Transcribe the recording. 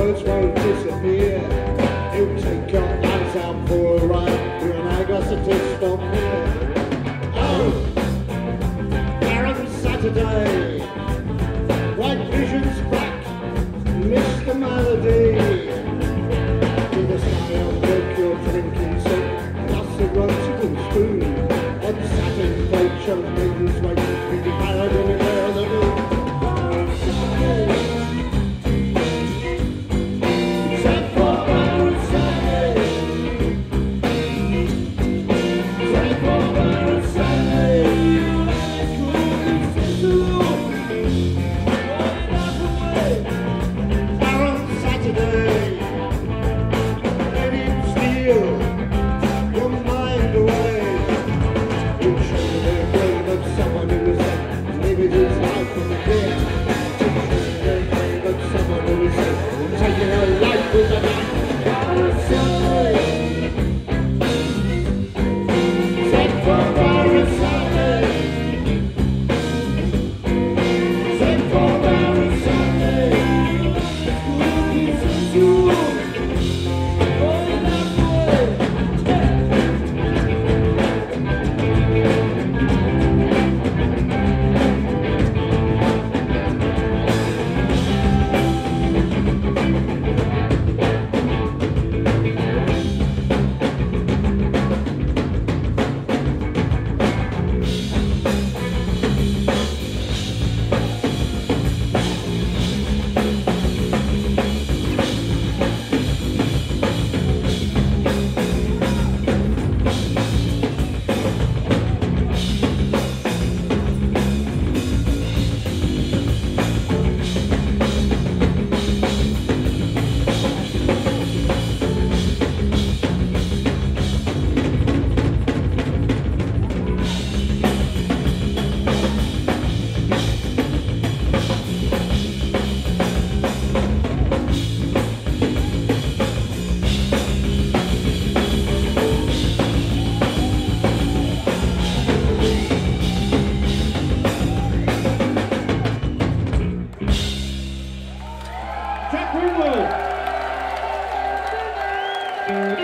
words won't disappear. He'll take your eyes out for a ride. You're an aggressor stop here. Oh, barren Saturday. White visions back, miss the melody. In the sky I'll break your drinking sip. Plus a roasted spoon. On satin boat shows maidens waiting to be devoured in the air of the moon. Jack Greenwood.